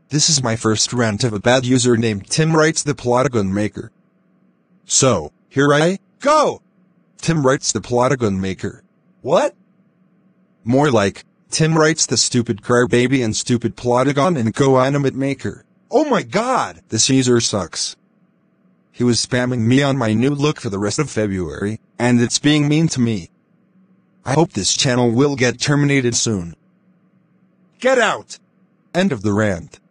This is my first rant of a bad user named Tim Wrights the Plotagon Maker. So, here I go! Tim Wrights the Plotagon Maker. What? More like, Tim Wrights the stupid crybaby and stupid Plotagon and Go Animate Maker. Oh my god! This user sucks. He was spamming me on my new look for the rest of February, and it's being mean to me. I hope this channel will get terminated soon. Get out! End of the rant.